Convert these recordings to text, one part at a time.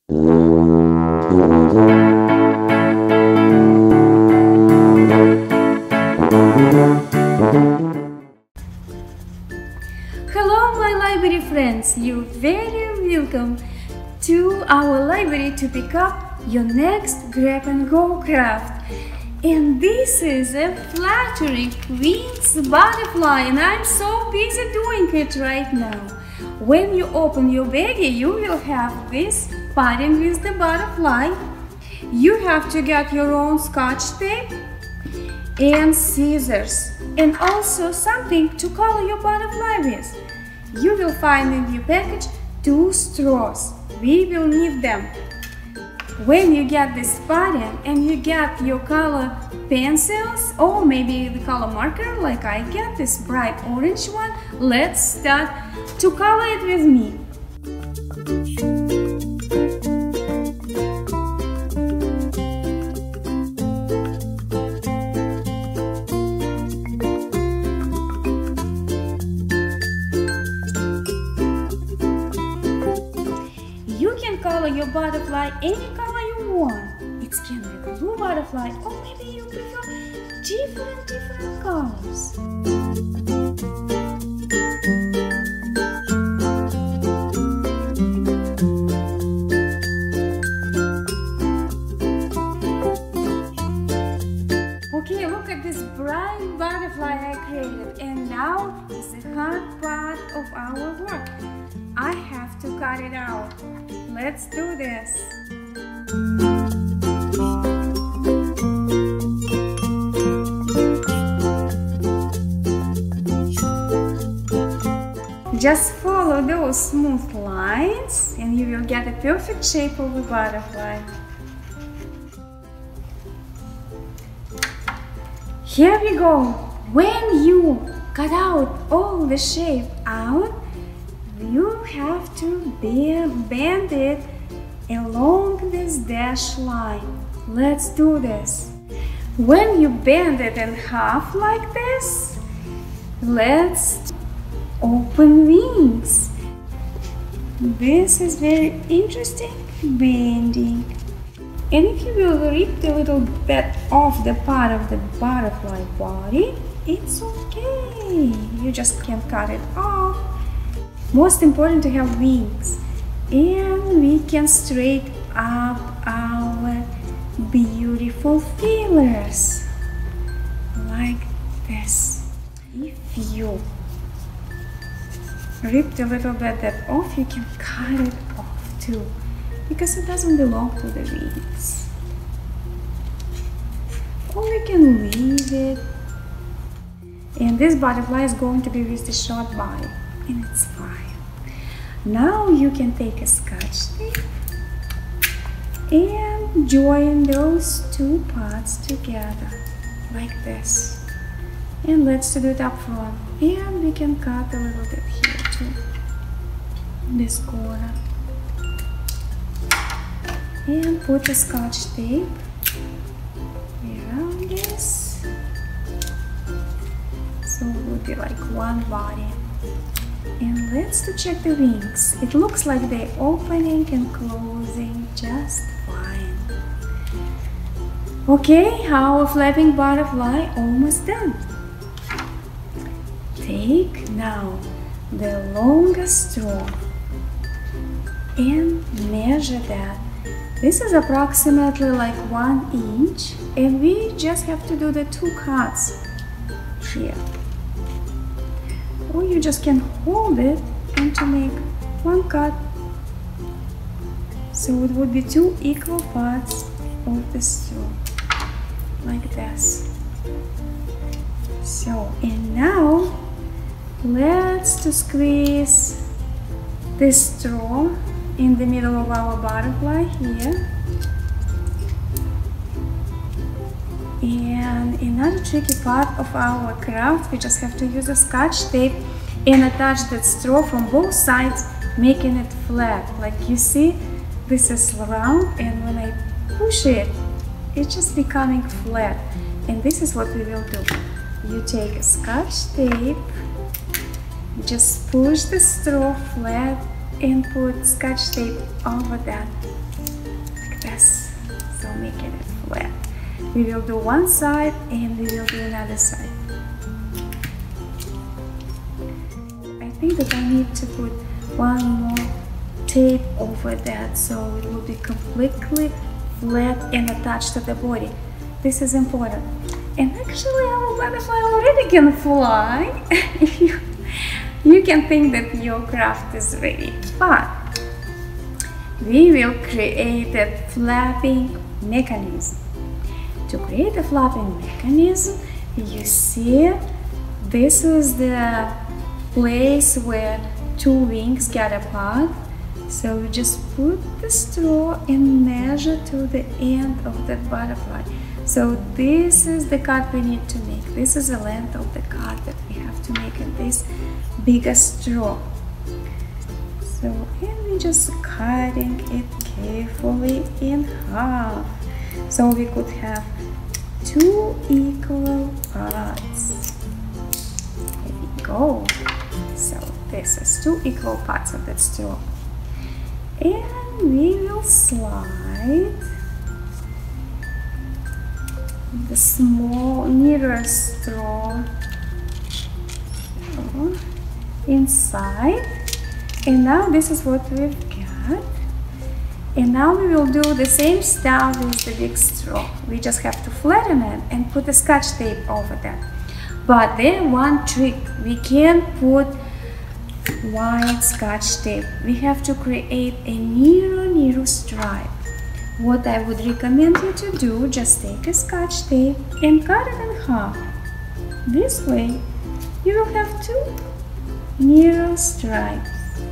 Hello my library friends, you're very welcome to our library to pick up your next grab and go craft. And this is a fluttering wings butterfly, and I'm so busy doing it right now. When you open your baggie, you will have this pattern with the butterfly. You have to get your own scotch tape and scissors, and also something to color your butterfly with. You will find in your package 2 straws. We will need them. When you get this pattern and you get your color pencils or maybe the color marker like I get this bright orange one, let's start to color it with me. You can color your butterfly any color you want. It can be blue butterfly or maybe you prefer different colors. Okay, look at this bright butterfly I created, and now is the hard part of our work. I have to cut it out. Let's do this. Just follow those smooth lines and you will get a perfect shape of a butterfly. Here we go. When you cut out all the shape out, you have to bend it along this dashed line. Let's do this. When you bend it in half like this, let's open wings. This is very interesting bending. And if you will rip a little bit off the part of the butterfly body, it's okay. You just can cut it off. Most important to have wings, and we can straighten up our beautiful feelers like this. If you ripped a little bit that off, you can cut it off too, because it doesn't belong to the wings. Or we can leave it. And this butterfly is going to be with the short body, and it's fine. Now you can take a scotch tape and join those 2 parts together like this. And let's do it up front. And we can cut a little bit here too, this corner. And put the scotch tape around this. So it will be like one body. And let's check the wings. It looks like they're opening and closing just fine. Okay, our flapping butterfly almost done. Take now the longest straw and measure that. This is approximately like 1 inch, and we just have to do the 2 cuts here. Or you just can hold it and to make 1 cut. So it would be 2 equal parts of the straw, like this. So, and now let's squeeze this straw in the middle of our butterfly here. And another tricky part of our craft, we just have to use a scotch tape and attach that straw from both sides, making it flat. Like you see, this is round, and when I push it, it's just becoming flat. And this is what we will do. You take a scotch tape, just push the straw flat and put scotch tape over that. this. So making it flat. We will do one side and we will do another side. I think that I need to put one more tape over that so it will be completely flat and attached to the body. This is important. And actually our butterfly already can fly. You can think that your craft is ready, but we will create a flapping mechanism. To create a flapping mechanism, you see, this is the place where two wings get apart. So you just put the straw and measure to the end of the butterfly. So this is the cut we need to make. This is the length of the cut that we have to make in this bigger straw. So, and we're just cutting it carefully in half. So we could have two equal parts. There we go. So this is two equal parts of that straw. And we will slide the small nearest straw inside. And now this is what we've got. And now we will do the same stuff with the big straw. We just have to flatten it and put the scotch tape over that. But then one trick, we can't put white scotch tape. We have to create a narrow stripe. What I would recommend you to do, just take a scotch tape and cut it in half. This way you will have two narrow stripes.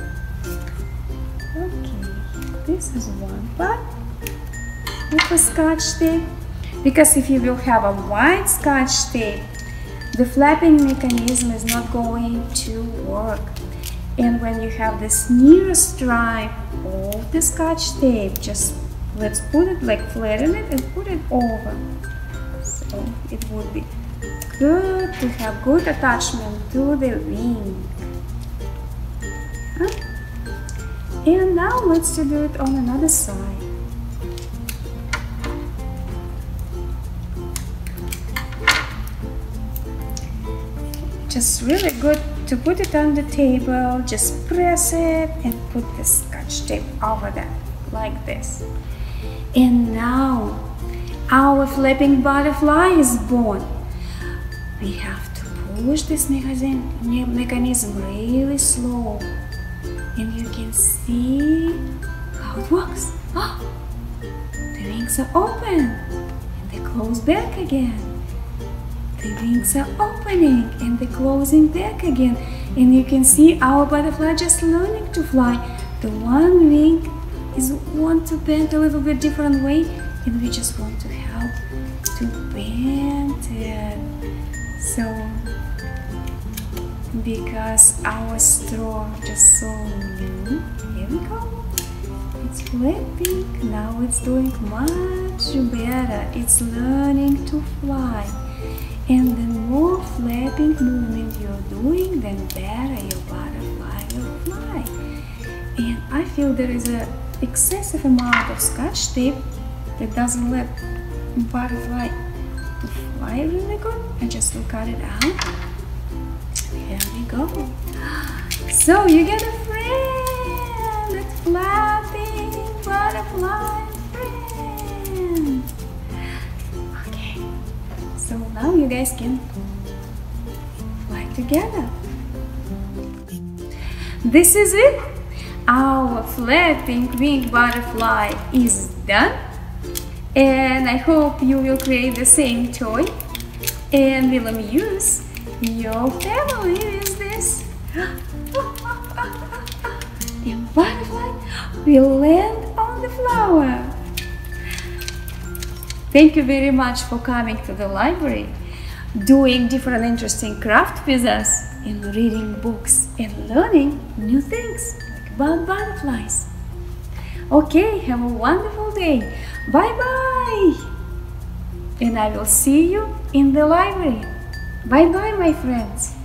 Okay, this is one part of a scotch tape, because if you will have a white scotch tape, the flapping mechanism is not going to work. And when you have this narrow stripe of the scotch tape, just let's put it, like flatten it and put it over. So it would be good to have good attachment to the wing. And now let's do it on another side. Just really good to put it on the table. Just press it and put the scotch tape over that, like this. And now our flapping butterfly is born. We have to push this mechanism really slow, and you can see how it works. Oh, the wings are open and they close back again. The wings are opening and they're closing back again, and you can see our butterfly just learning to fly. The one wing is want to bend a little bit different way, and we just want to help to bend it. So because our straw just so new, here we go, it's flapping. Now it's doing much better. It's learning to fly, and the more flapping movement you're doing, then better your butterfly will fly. And I feel there is a excessive amount of scotch tape that doesn't let butterfly to fly really good. I just will cut it out. Here we go. So you get a friend, a flapping butterfly friend. Okay, so now you guys can fly together. This is it. Our flapping wing butterfly is done, and I hope you will create the same toy and will amuse your family with this. The butterfly will land on the flower. Thank you very much for coming to the library, doing different interesting craft with us, and reading books and learning new things about butterflies. Okay, have a wonderful day. Bye bye. And I will see you in the library. Bye bye, my friends.